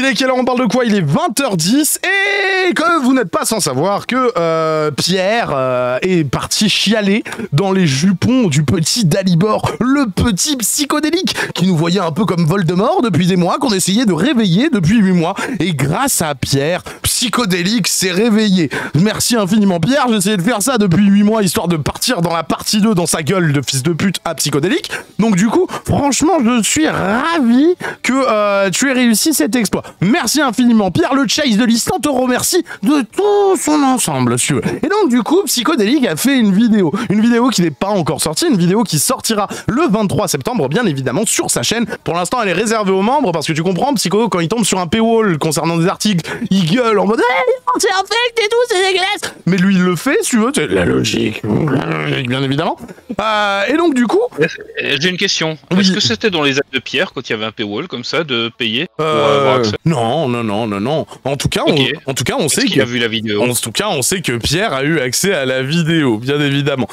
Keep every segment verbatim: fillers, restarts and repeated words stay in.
est quelle heure? On parle de quoi? Il est vingt heures dix et que vous n'êtes pas sans savoir que euh, Pierre euh, est parti chialer dans les jupons du petit Dalibor, le petit psychodélique qui nous voyait un peu comme Voldemort depuis des mois, qu'on essayait de réveiller depuis huit mois. Et grâce à Pierre, psychodélique s'est réveillé. Merci infiniment Pierre, j'ai essayé de faire ça depuis huit mois histoire de partir dans la partie deux dans sa gueule de fils de pute à psychodélique. Donc du coup, franchement, je suis ravi que euh, tu aies réussi cet exploit. Merci infiniment Pierre, le chase de l'Islande te remercie de tout son ensemble, si tu veux. Et donc du coup, psychodélique a fait une vidéo, une vidéo qui n'est pas encore sortie, une vidéo qui sortira le vingt-trois septembre, bien évidemment, sur sa chaîne. Pour l'instant, elle est réservée aux membres, parce que tu comprends, Psycho, quand il tombe sur un paywall concernant des articles, il gueule en mode hey, « c'est infect et tout, c'est dégueulasse !» Mais lui, il le fait, si tu veux, c'est la logique, bien évidemment. Euh, et donc du coup... J'ai une question. Oui. Est-ce que c'était dans les actes de Pierre, quand il y avait un paywall comme ça, de payer pour euh, avoir accès? Non, non, non, non, non. En tout cas, okay. on, en tout cas, on sait qu'il que... a vu la vidéo. En tout cas, on sait que Pierre a eu accès à la vidéo, bien évidemment.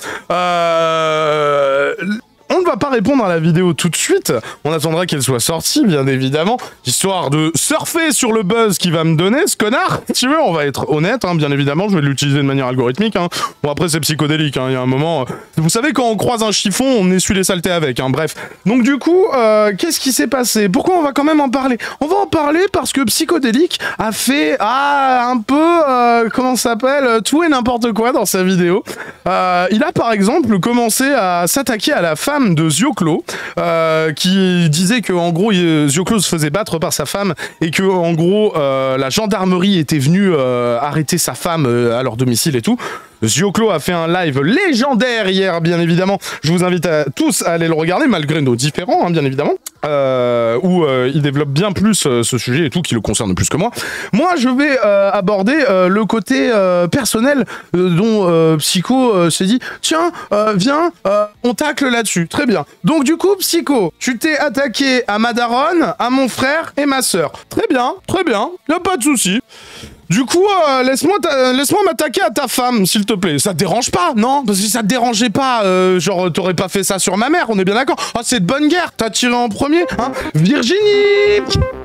Euh... On ne va pas répondre à la vidéo tout de suite, on attendra qu'elle soit sortie, bien évidemment, histoire de surfer sur le buzz qu'il va me donner, ce connard. Si tu veux, on va être honnête, hein, bien évidemment, je vais l'utiliser de manière algorithmique. Hein. Bon, après, c'est psychodélique, hein, il y a un moment... Euh, vous savez, quand on croise un chiffon, on essuie les saletés avec, hein, bref. Donc du coup, euh, qu'est-ce qui s'est passé? Pourquoi on va quand même en parler? On va en parler parce que psychodélique a fait, ah, un peu, euh, comment ça s'appelle, tout et n'importe quoi dans sa vidéo. Euh, il a, par exemple, commencé à s'attaquer à la femme de Zioclo, euh, qui disait que en gros Zioclo se faisait battre par sa femme et que en gros euh, la gendarmerie était venue euh, arrêter sa femme euh, à leur domicile et tout. Zioclo a fait un live légendaire hier, bien évidemment. Je vous invite à tous à aller le regarder, malgré nos différents, hein, bien évidemment, euh, où euh, il développe bien plus euh, ce sujet et tout, qui le concerne plus que moi. Moi, je vais euh, aborder euh, le côté euh, personnel euh, dont euh, Psycho euh, s'est dit « Tiens, euh, viens, euh, on tacle là-dessus. » Très bien. Donc du coup, Psycho, tu t'es attaqué à ma daronne, à mon frère et ma sœur. Très bien, très bien, y a pas de souci. Du coup, euh, laisse-moi laisse-moi m'attaquer à ta femme, s'il te plaît. Ça te dérange pas, non? Parce que si ça te dérangeait pas, euh, genre, t'aurais pas fait ça sur ma mère, on est bien d'accord? Ah, c'est de bonne guerre, t'as tiré en premier, hein? Virginie!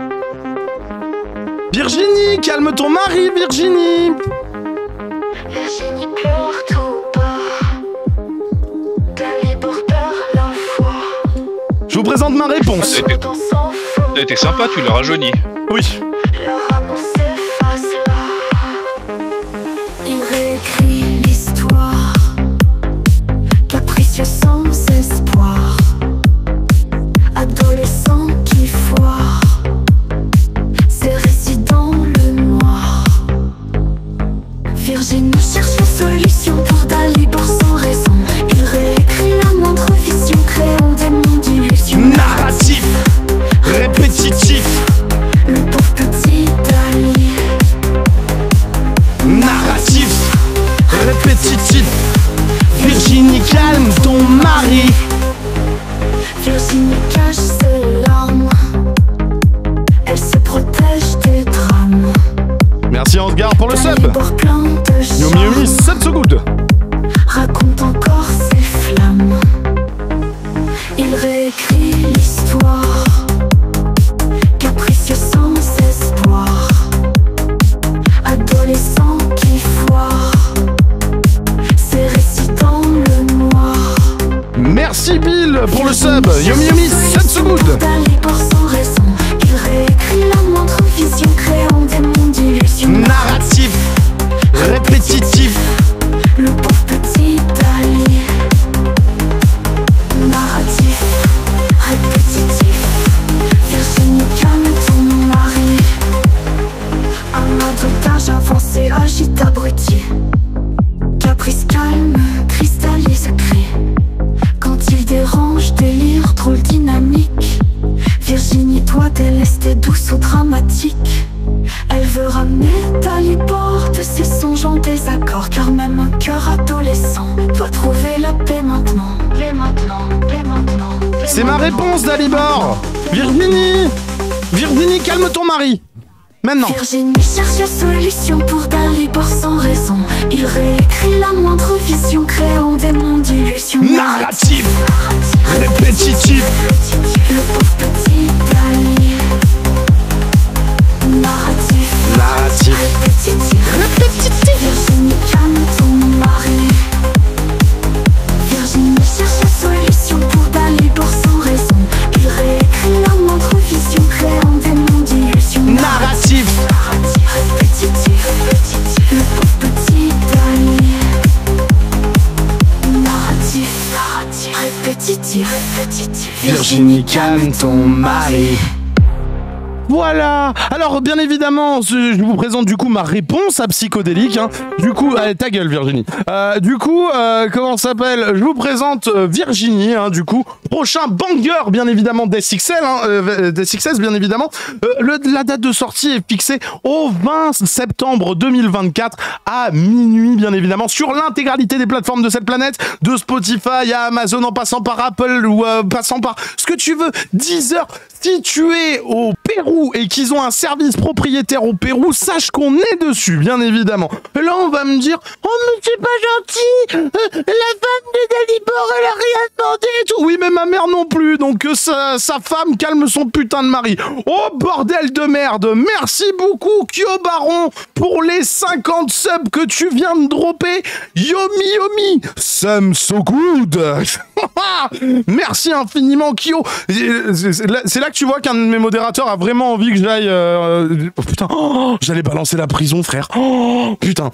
Virginie, calme ton mari, Virginie! Virginie pleure tout bas. Dalibor perd la foi. Je vous présente ma réponse. T'as été sympa, tu l'as rajeuni. Oui. Leur amour s'efface là. Il réécrit l'histoire. Capricieux sans espoir. Adolescent qui foire. Ses récits dans le noir. Virginie cherche une solution pour Dalibor sans raison. Il réécrit la moindre vision, créant des mondes d'illusions. Narratif, répétitif. Le pauvre petit Dali. Narratif, répétitif. Virginie, calme ton mari. Virginie cache ses larmes. Elle se protège des drames. Merci Ansgar pour le sub. Dalibor plein de Yomi Yomi, sept secondes. raconte encore ses flammes. Il réécrit l'histoire. Capricieux sans espoir. Adolescent qui foire. Ses récits dans le noir. Merci Bill pour le sub. Yomi Yomi, sept secondes. Dalibor sans raison. Il réécrit la moindre vision, créant des mondes d'illusions. Narratif, répétitif. Le pauvre petit Dali. Narratif, répétitif. Virginie, calme ton mari. Un ado d'âge avancé, agite abruti. Caprice calme, cristallise cri. Quand il dérange, délire, drôle dynamique. Virginie doit délester douce ou dramatique. Elle veut ramener Dalibor de ses songes en désaccord. Car même un cœur adolescent doit trouver la paix maintenant. Paix maintenant, paix maintenant. paix C'est ma maintenant. réponse Dalibor. Virginie, Virginie, calme ton mari. Maintenant. Virginie cherche la solution pour Dalibor sans raison. Il réécrit la moindre vision, créant des mondes d'illusions. Narratif, répétitif. Le pauvre petit Dali. Virginie, calme ton mari. Voilà. Alors, bien évidemment, je vous présente du coup ma réponse à Psychodélique. Hein. Du coup, allez, ta gueule, Virginie. Euh, du coup, euh, comment ça s'appelle? Je vous présente euh, Virginie. Hein, du coup, prochain banger, bien évidemment, des X L, hein, euh, des X S, bien évidemment. Euh, le, la date de sortie est fixée au vingt septembre deux mille vingt-quatre à minuit, bien évidemment, sur l'intégralité des plateformes de cette planète, de Spotify à Amazon, en passant par Apple ou euh, passant par ce que tu veux, Deezer. Si tu es au Pérou et qu'ils ont un service propriétaire au Pérou, sache qu'on est dessus, bien évidemment. Et là, on va me dire, oh, mais c'est pas gentil, euh, la femme de Dalibor, elle a rien demandé et tout. Oui, mais ma mère non plus, donc euh, sa, sa femme calme son putain de mari. Oh, bordel de merde. Merci beaucoup, Kyo Baron, pour les cinquante subs que tu viens de dropper. Yomi Yomi, some so good. Merci infiniment, Kyo. C'est là que tu vois qu'un de mes modérateurs a vraiment envie que j'aille... Euh... Oh, putain, oh, j'allais balancer la prison, frère. Oh, putain.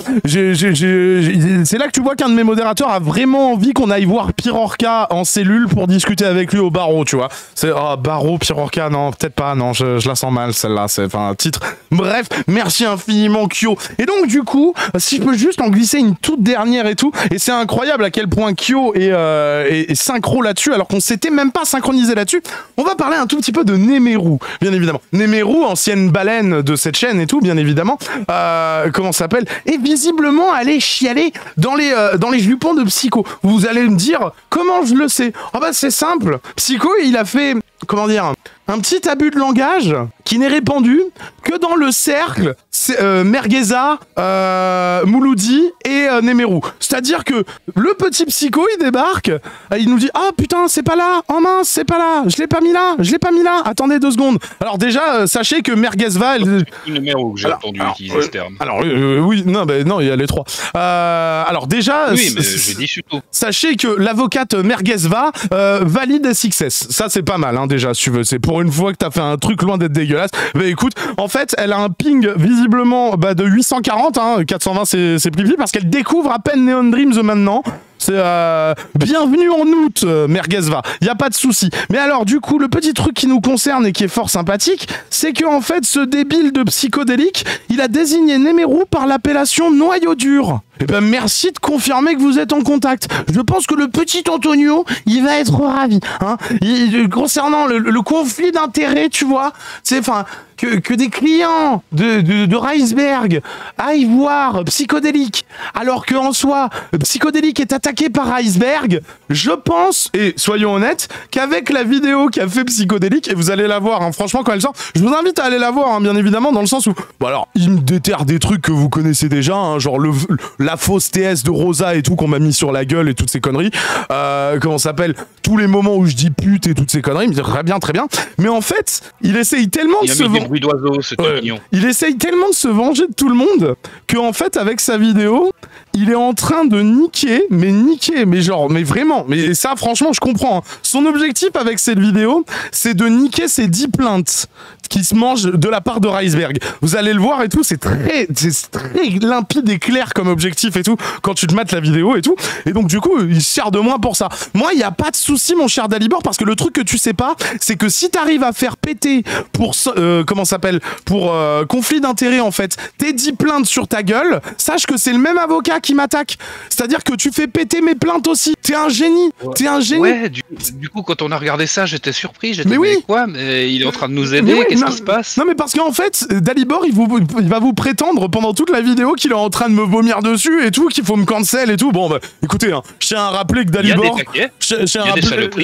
C'est là que tu vois qu'un de mes modérateurs a vraiment envie qu'on aille voir Pirorca en cellule pour discuter avec lui au barreau, tu vois. C'est... Oh, barreau, Pirorca, non, peut-être pas, non, je, je la sens mal, celle-là. C'est enfin un titre. Bref, merci infiniment, Kyo. Et donc, du coup, si je peux juste en glisser une toute dernière et tout, et c'est incroyable à quel point Kyo est, euh, est, est synchro là-dessus, alors qu'on s'était même pas synchronisé là-dessus, on va parler un tout petit peu de Nemeru, bien évidemment. Nemeru, ancienne baleine de cette chaîne et tout, bien évidemment. Euh, comment ça s'appelle? Et visiblement aller chialer dans les, euh, dans les jupons de Psycho. Vous allez me dire, comment je le sais? Ah bah c'est simple. Psycho, il a fait, comment dire, un petit abus de langage qui n'est répandu que dans le cercle euh, Mergueza, euh, Mouloudi et euh, Nemeru. C'est-à-dire que le petit Psycho, il débarque, il nous dit « Ah putain, c'est pas là, oh mince, c'est pas là, je l'ai pas mis là, je l'ai pas mis là, attendez deux secondes. » Alors déjà, euh, sachez que Merguezva... Elle... Nemeru que j'ai entendu alors, utiliser euh, ce terme. Alors euh, oui, non, bah, non, il y a les trois. Euh, alors déjà... Oui, mais je dis surtout. Sachez que l'avocate Merguezva euh, valide S X S. Ça, c'est pas mal, hein, déjà, si tu veux. C'est pour une fois que t'as fait un truc loin d'être dégueulasse. Bah écoute, en fait, elle a un ping visiblement bah, de huit cent quarante, hein, quatre cent vingt c'est plus parce qu'elle découvre à peine Neon Dreams maintenant. C'est euh, bienvenue en août, euh, Merguezva. Y a pas de souci. Mais alors, du coup, le petit truc qui nous concerne et qui est fort sympathique, c'est que en fait, ce débile de Psychodélique, il a désigné Nemeru par l'appellation noyau dur. Eh ben, merci de confirmer que vous êtes en contact. Je pense que le petit Antonio, il va être ravi. Hein. Il, concernant le, le conflit d'intérêts, tu vois, c'est enfin que, que des clients de, de, de Riceberg aillent voir Psychodélique, alors qu'en soi, Psychodélique est attaqué par Riceberg. Je pense, et soyons honnêtes, qu'avec la vidéo qu'a fait Psychodélique, et vous allez la voir, hein, franchement, quand elle sort, je vous invite à aller la voir, hein, bien évidemment, dans le sens où, bon alors, il me déterre des trucs que vous connaissez déjà, hein, genre le, la fausse T S de Rosa et tout qu'on m'a mis sur la gueule et toutes ces conneries. Euh, comment ça s'appelle? Tous les moments où je dis pute et toutes ces conneries, il me dit très bien, très bien. Mais en fait, il essaye tellement il de a se mis des bruits d'oiseaux, ce ouais. mignon. Il essaye tellement de se venger de tout le monde que en fait, avec sa vidéo, il est en train de niquer, mais niquer, mais genre, mais vraiment, mais ça, franchement, je comprends. Hein. Son objectif avec cette vidéo, c'est de niquer ses dix plaintes qui se mangent de la part de Riceberg. Vous allez le voir et tout, c'est très, c'est très limpide et clair comme objectif et tout, quand tu te mates la vidéo et tout. Et donc, du coup, il se sert de moi pour ça. Moi, il n'y a pas de souci, mon cher Dalibor, parce que le truc que tu sais pas, c'est que si t'arrives à faire péter pour, euh, comment ça s'appelle, pour euh, conflit d'intérêts, en fait, tes dix plaintes sur ta gueule, sache que c'est le même avocat qui m'attaque. C'est-à-dire que tu fais péter mes plaintes aussi. T'es un génie. Ouais. T'es un génie. Ouais, du, du coup, quand on a regardé ça, j'étais surpris. J'étais mais oui. Mais quoi mais il est en train de nous aider. Oui, qu'est-ce qui se passe? Non, mais parce qu'en fait, Dalibor, il, vous, il va vous prétendre pendant toute la vidéo qu'il est en train de me vomir dessus et tout, qu'il faut me cancel et tout. Bon, bah, écoutez, hein, je tiens à rappeler que Dalibor. Je tiens à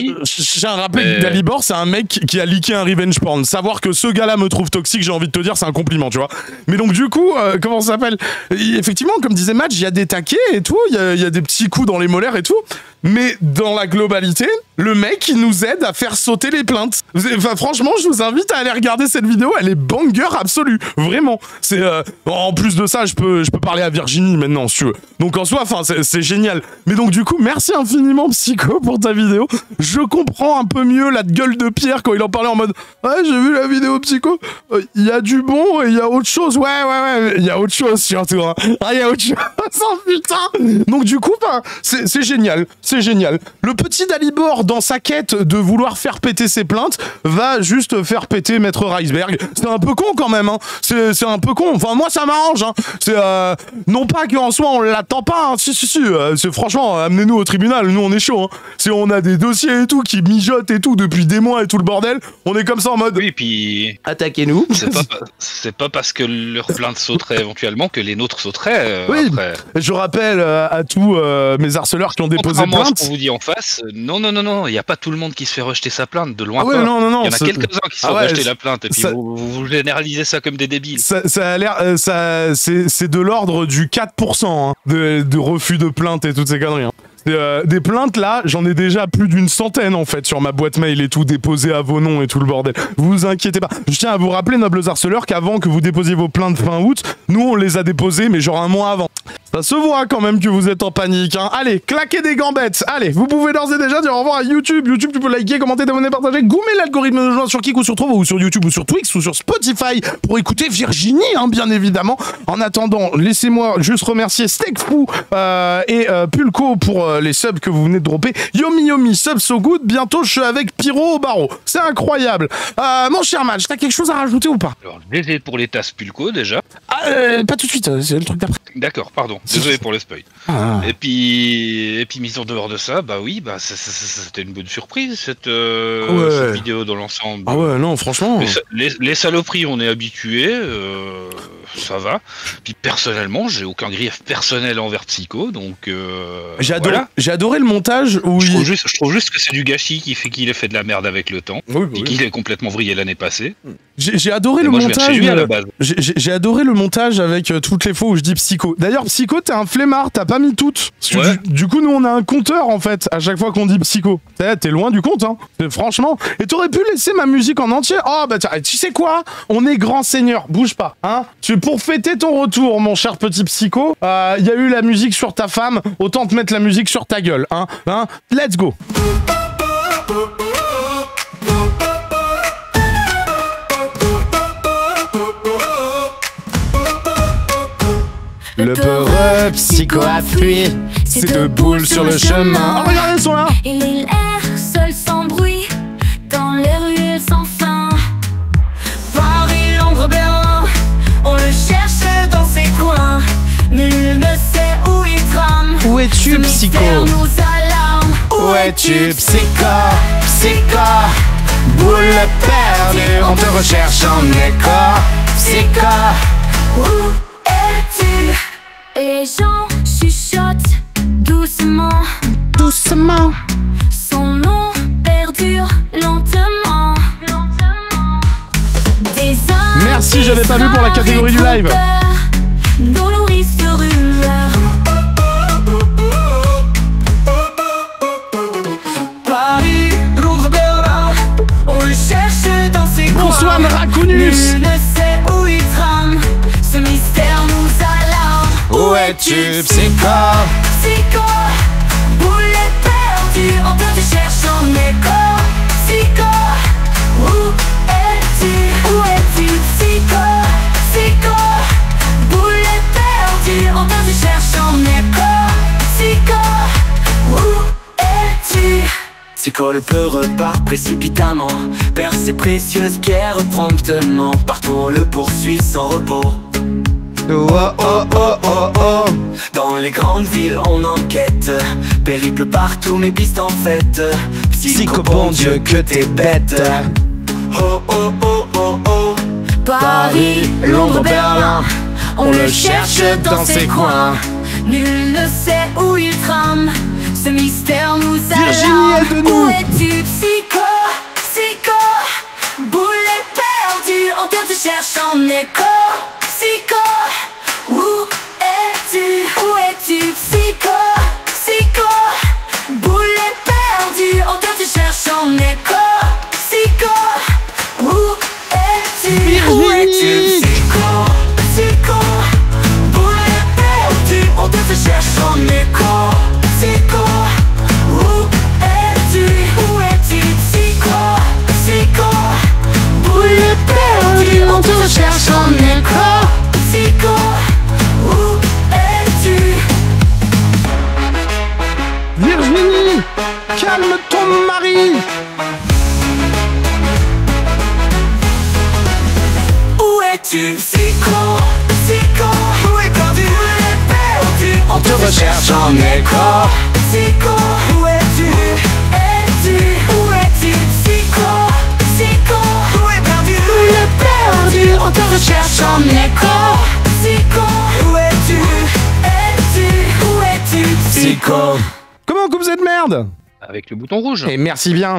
rappeler mais... que Dalibor, c'est un mec qui a leaké un revenge porn. Savoir que ce gars-là me trouve toxique, j'ai envie de te dire, c'est un compliment, tu vois. Mais donc, du coup, euh, comment ça s'appelle? Effectivement, comme disait Match, il y a des taquets et tout, il y, y a des petits coups dans les molaires et tout. Mais dans la globalité, le mec, il nous aide à faire sauter les plaintes. Enfin, franchement, je vous invite à aller regarder cette vidéo. Elle est banger absolue. Vraiment. C'est euh... En plus de ça, je peux, je peux parler à Virginie maintenant, si tu veux. Donc, en soi, enfin, c'est génial. Mais donc, du coup, merci infiniment, Psycho, pour ta vidéo. je comprends un peu mieux la gueule de Pierre quand il en parlait en mode « Ouais, j'ai vu la vidéo Psycho, il y a du bon et il y a autre chose. Ouais, ouais, ouais, il y a autre chose surtout. Hein. Ah, il y a autre chose. Oh, putain !» Donc du coup, bah, c'est génial, c'est génial. Le petit Dalibor, dans sa quête de vouloir faire péter ses plaintes, va juste faire péter Maître Riceberg. C'est un peu con quand même, hein. C'est un peu con. Enfin, moi, ça m'arrange, hein. C'est euh, non pas qu'en soi, on l'attend pas, hein. Si, si, si. Euh, c'est franchement, amenez-nous au tribunal, nous, on est chaud, hein. C'est on a des dossiers et tout qui mijotent et tout depuis des mois et tout le bordel. On est comme ça en mode... Oui, puis... Attaquez-nous. C'est pas, c'est pas parce que leurs plaintes sauteraient éventuellement que les nôtres sauteraient euh, oui, après. Je rappelle euh, à tous euh, mes harceleurs qui ont déposé plainte. À ce qu'on vous dit en face, non, non, non, non, il n'y a pas tout le monde qui se fait rejeter sa plainte, de loin ah ouais, pas. Non, non, non, il y en a quelques-uns qui se font ah ouais, rejeter la plainte, et puis ça... vous, vous généralisez ça comme des débiles. Ça, ça a l'air, euh, ça, c'est de l'ordre du quatre pour cent hein, de, de refus de plainte et toutes ces conneries. Hein. Euh, des plaintes là, j'en ai déjà plus d'une centaine en fait sur ma boîte mail et tout, déposées à vos noms et tout le bordel. Vous vous inquiétez pas. Je tiens à vous rappeler, nobles harceleurs, qu'avant que vous déposiez vos plaintes fin août, nous on les a déposées mais genre un mois avant. Ça se voit quand même que vous êtes en panique, hein. Allez, claquez des gambettes. Allez, vous pouvez d'ores et déjà dire au revoir à YouTube. YouTube, tu peux liker, commenter, t'abonner, partager, goumer l'algorithme de joie sur Kik ou sur Trovo ou sur YouTube ou sur Twix ou sur Spotify pour écouter Virginie, hein, bien évidemment. En attendant, laissez-moi juste remercier Steakfou euh, et euh, Pulco pour euh, les subs que vous venez de dropper. Yomi Yomi, sub so good. Bientôt, je suis avec Pyro au barreau. C'est incroyable. Euh, mon cher Match, t'as quelque chose à rajouter ou pas? Alors, désolé pour les tasses Pulco déjà. Ah, euh, pas tout de suite, c'est le truc d'après. D'accord, pardon. Désolé pour le spoil. Ah. Et puis, et puis mise en dehors de ça, bah oui, bah c'était une bonne surprise cette, euh, ouais. cette vidéo dans l'ensemble. Ah ouais, non, franchement. Les, les, les saloperies, on est habitué, euh, ça va. Puis personnellement, j'ai aucun grief personnel envers Psycho, donc. Euh, j'ai adoré, voilà. j'ai adoré le montage où je, il... trouve juste, je trouve juste que c'est du gâchis qui fait qu'il ait fait de la merde avec le temps, oui, bah et oui. qu'il est complètement vrillé l'année passée. J'ai adoré et le moi, montage. Euh, j'ai adoré le montage avec euh, toutes les fois où je dis Psycho. D'ailleurs, Psycho, t'es un flemmard, t'as pas mis toutes. Parce que ouais. du, du coup, nous, on a un compteur en fait à chaque fois qu'on dit Psycho. T'es loin du compte, hein. Franchement. Et t'aurais pu laisser ma musique en entier. Oh bah tu sais quoi? On est grand seigneur, bouge pas, hein. Tu pour fêter ton retour, mon cher petit Psycho. Il euh, y a eu la musique sur ta femme, autant te mettre la musique sur ta gueule, hein. Hein. Let's go. Le peureux Psycho a fui, c'est deux boules sur le chemin. Oh, regardez, ils sont là. Il est l'air seul sans bruit, dans les rues sans fin. Paris, Londres, Berlin, on le cherche dans ses coins. Nul ne sait où il trame. Où es-tu, Psycho? Nous alarme. Où es-tu, Psycho? Psycho, boule perdue, on te recherche en écho. Psycho, où es-tu? Les gens chuchotent doucement, doucement. Son nom perdure lentement. Des merci, j'avais pas vu pour la catégorie du live. Nos nourrices de rumeurs. Paris, Londres, Berlin, on le cherche dans ses coins. Bonsoir, Racoonus. Nul ne sait où il trame. Ce mystère nous alarme. Où es-tu, Psycho? Psycho, boulet perdu, on te cherche en écho. Psycho, où es-tu? Où es-tu, Psycho? Psycho, boulet perdu, on te cherche en écho. Psycho, où es-tu? Psycho, le peureux part précipitamment, perd ses précieuses pierres promptement. Partout on le poursuit sans repos. Oh oh oh oh oh. Dans les grandes villes on enquête, périple partout mais piste en fait. Psycho, bon Dieu que t'es bête. Oh oh oh oh oh. Paris, Londres, Berlin, on le cherche dans ses coins. Nul ne sait où il trame, ce mystère nous alarme. Où es-tu, Psycho? Psycho, boulet perdu, on te cherche en écho. Psycho, où es-tu? Où es-tu, Psycho? Psycho, boulet perdu, on te cherche en écho. Psycho, où es-tu? Où es-tu, Psycho? Psycho, boulet perdu, on te cherche en écho. Psycho, où es-tu? on te recherche en écho. Psycho, où es-tu? Virginie, calme ton mari. Où es-tu? Psycho, psycho, où est perdu? Où est perdu? On te recherche en écho. Psycho, où es-tu? Es-tu? Où es-tu? Psycho, psycho, où est perdu? Où est perdu? On te recherche en écho. Psycho, où es-tu? Es-tu? Où es-tu? Psycho. Comment on coupe cette merde? Avec le bouton rouge. Et merci bien.